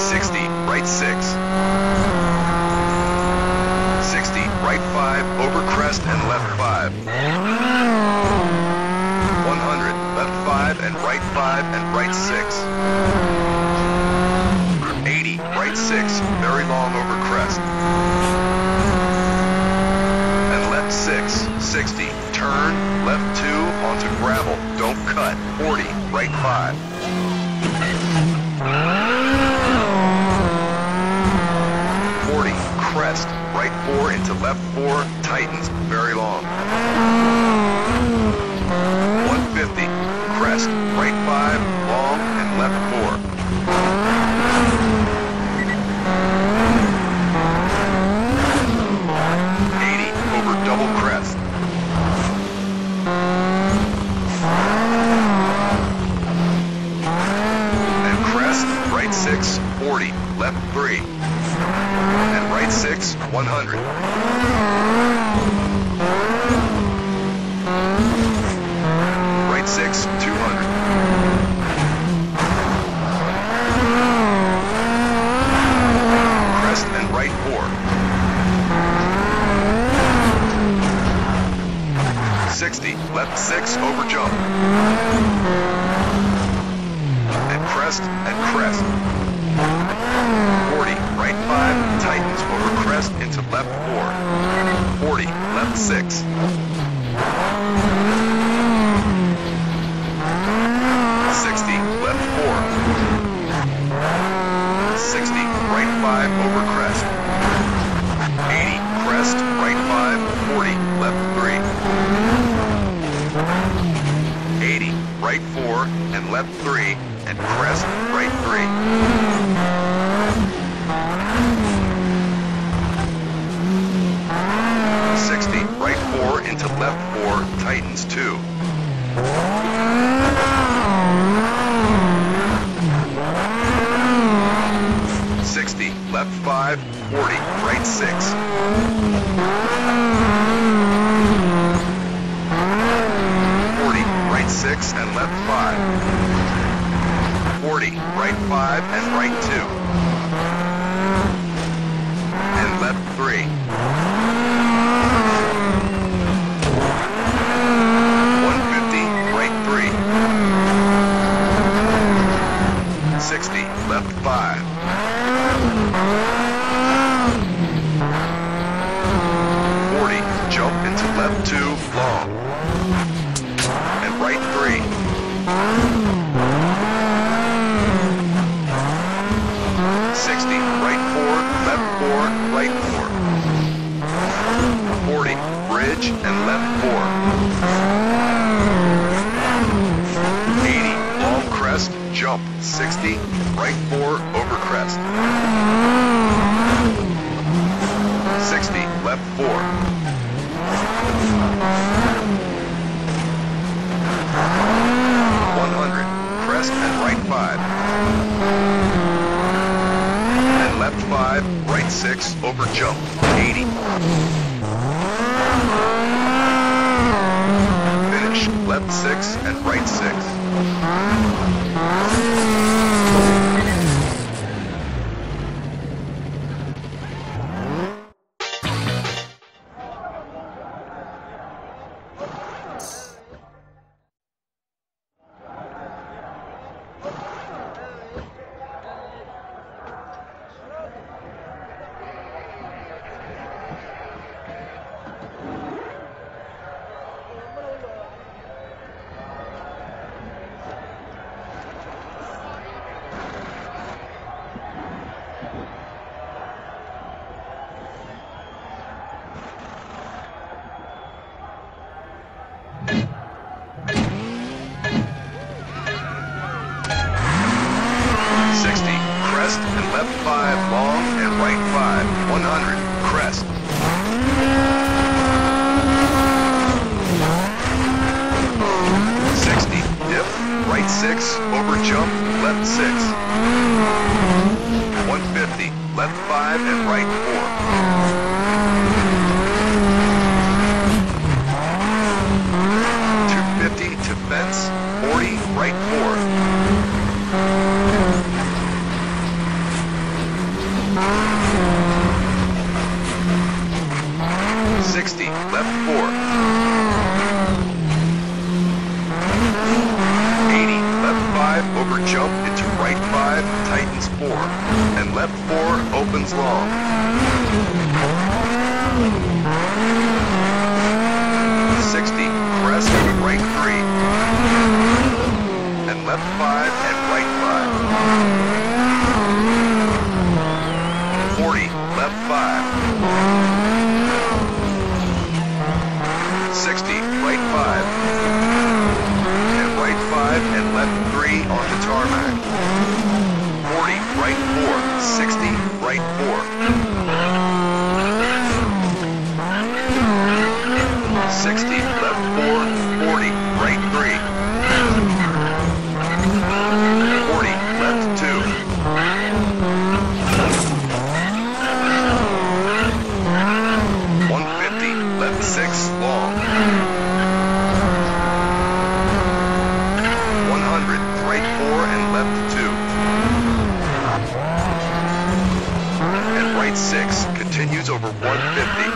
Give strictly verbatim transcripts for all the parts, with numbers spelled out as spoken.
sixty, right six. sixty, right five, over crest and left five. one hundred, left five and right five and right six. eighty, right six, very long over crest. And left six, sixty, turn, left two, onto gravel, don't cut. forty, right five. forty, crest, right four into left four, tightens, very long. one fifty, crest, right five, long, and left four. eighty, over double crest. And crest, right six, forty, left three. And right six, one hundred. Right six, two hundred. Crest and right four. sixty, left six, over jump. And crest and crest. forty, right five, tightens over crest into left four. forty, left six. sixty, left four. sixty, right five, over crest. eighty, crest, right five, forty, left three. eighty, right four, and left three, and crest, right three. sixty, right four into left four, tightens two. sixty, left five, forty, right six. forty, right six and left five. forty, right five and right two. And left three. one fifty, right three. sixty, left five. forty, jump into left two, long. And right three. sixty, right four, left four, right four. forty, bridge and left four. eighty, long crest, jump, sixty, right four, over crest. sixty, left four. one hundred, crest and right five. And left five, right six, over jump, eighty. Finish, left six and right six. six, over jump, left six. one fifty, left five and right four. two fifty to fence, forty, right four. and left four opens long. sixty, crest, right three, and left five and right five. forty, left five. sixty, right five, and right five and left three on the tarmac. forty, right four, sixty, right four. sixty, left four, forty, right three. forty, left two. one fifty, left six, long. one hundred, right four and left two. And right six continues over one fifty.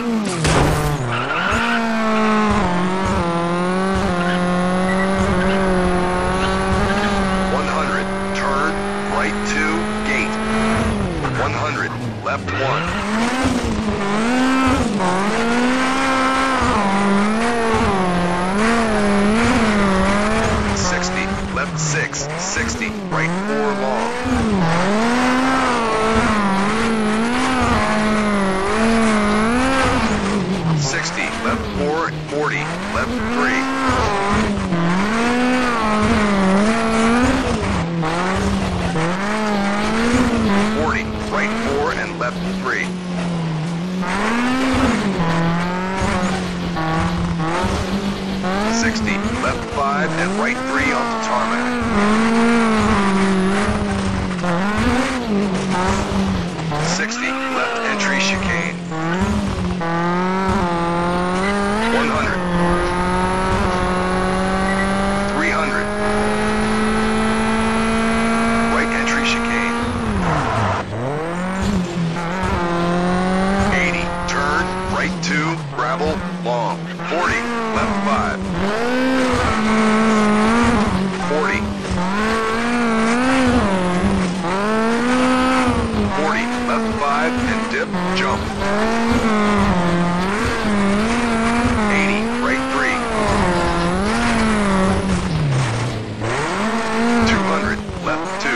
Left one. sixty, left six, sixty, right four long. sixty, left four, forty, left three. Left three. sixty, left five and right three on the tarmac. sixty, left entry chicane. one hundred. three hundred. Right entry chicane. two, gravel, long. forty, left five. forty. forty, left five and dip, jump. eighty, right three. two hundred, left two.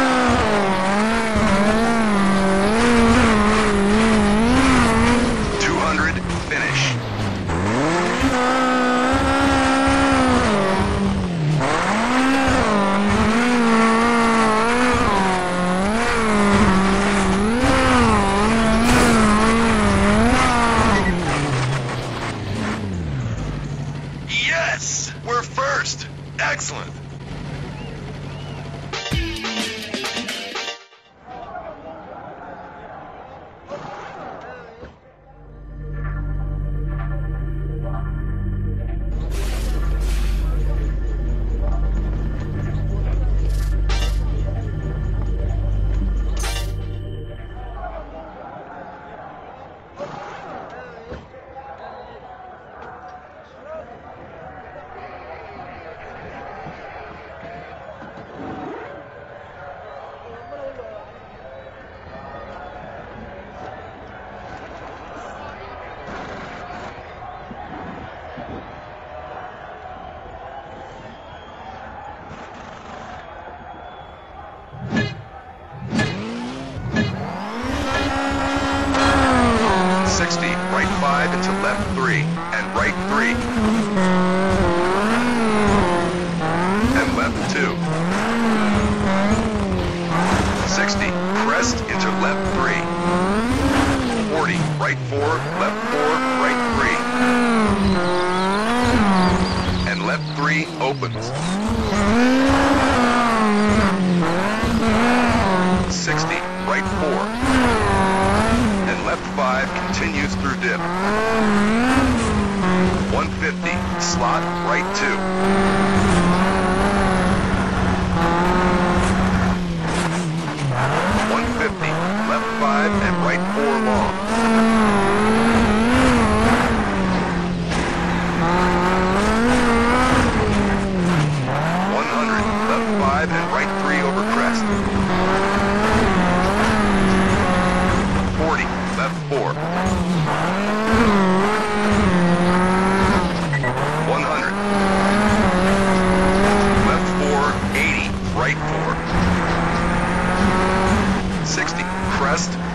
Excellent. sixty, right five into left three, and right three. And left two. sixty, crest into left three. forty, right four, left four, right three. And left three opens. sixty, right four. And left five continues through dip. one fifty, slot, right two. one fifty, left five and right four long. one hundred, left five and right three over crest.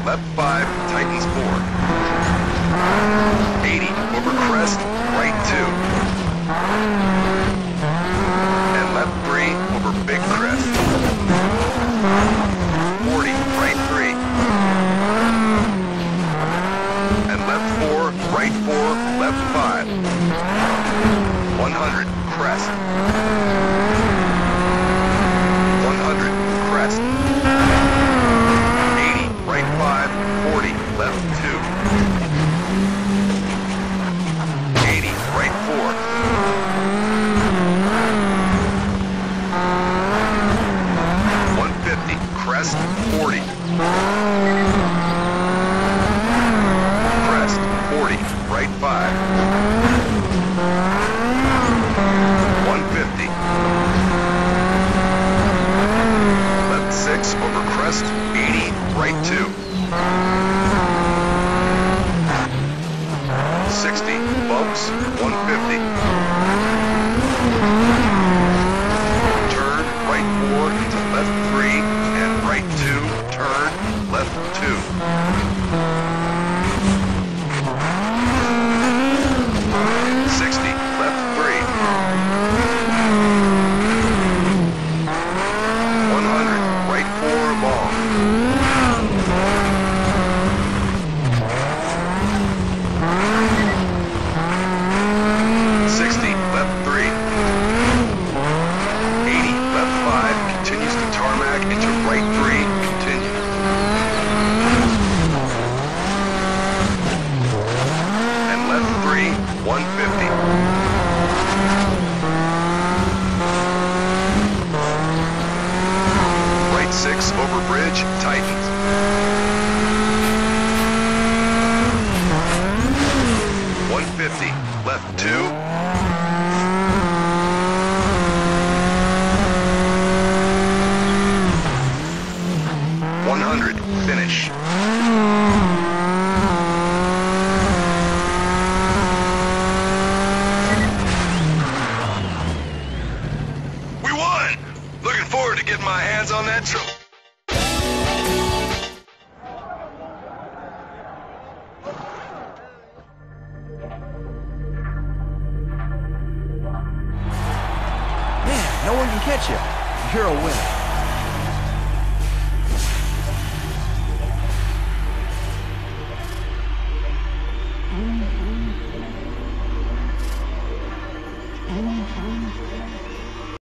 left five, tightens four. eighty, over crest, right two. And left three, over big crest. forty, right three. And left four, right four, left five. one hundred, crest. one hundred, crest. eighty, right five, forty, left two. eighty, right four. one fifty, crest, forty. Crest, forty, right five. one fifty. Left six, over crest, eighty, right two. sixty, bumps, one fifty. Turn, right four into left three, and right two, turn, left two. sixty, left three. one hundred, right four, long. sixty, left three. eighty, left five, continues to tarmac into right three, continue. And left three, one fifty. Right six, over bridge, tightens. one fifty, left two. one hundred, finish. We won! Looking forward to getting my hands on that trophy. Man, no one can catch you. You're a winner. Mm-hmm.